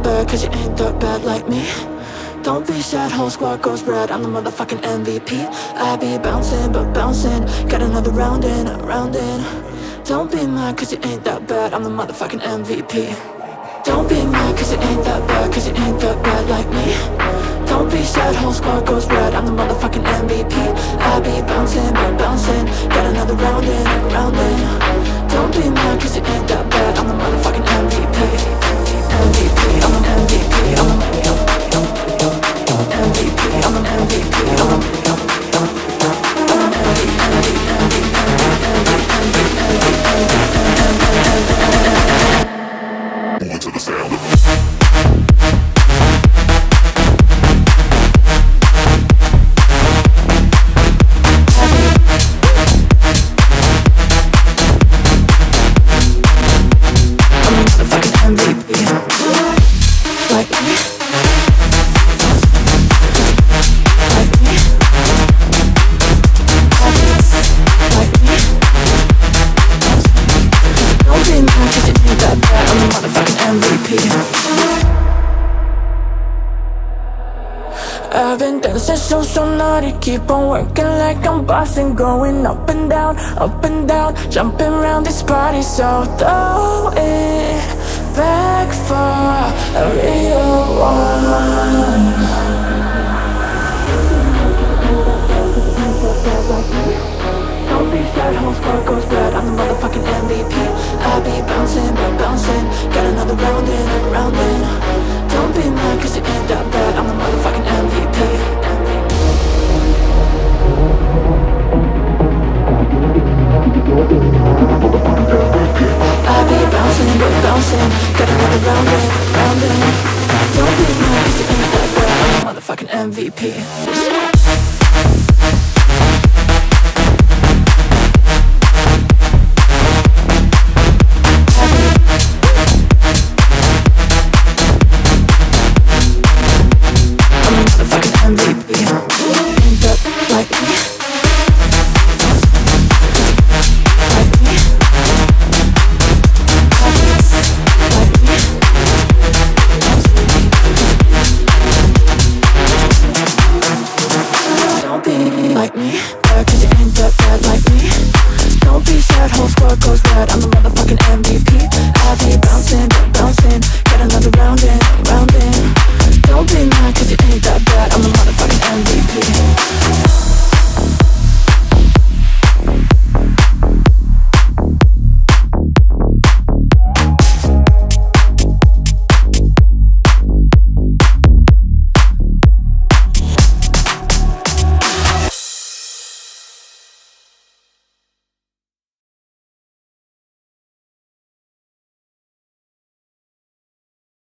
that bad, cause you ain't that bad like me. Don't be sad, whole squad goes red, I'm the motherfucking MVP. I be bouncing, but bouncing, got another round in, round in. Don't be mad, cause you ain't that bad, I'm the motherfucking MVP. Don't be mad, cause you ain't that bad, cause you ain't that bad like me. Don't be sad, whole squad goes red, I'm the motherfucking MVP. I be bouncing, but bouncing, got another round in, round in. Don't be mad, cause you ain't that bad, I'm the motherfucking MVP. MVP, I'm an MVP, I'm an MVP, I'm an MVP, I'm an to the sound of I've been dancing so naughty, keep on working like I'm bossing, going up and down, jumping around this party, so throw it back for a real one. Don't be sad, whole squad goes bad, I'm the motherfucking MVP. I be bouncing, but bouncing, got another round in, round in. Don't be mad, cause it ain't that bad, I'm the motherfucking MVP. I be bouncing, but bouncing, got another round in, round in. Don't be mad, cause it ain't that bad, I'm the motherfucking MVP. Like me, cause you ain't that bad like me. Don't be sad, whole squad goes bad, I'm the motherfucking MVP. I be bouncing, but bouncing, got another round in, round in. Don't be mad, cause you ain't that bad, I'm the motherfucking MVP.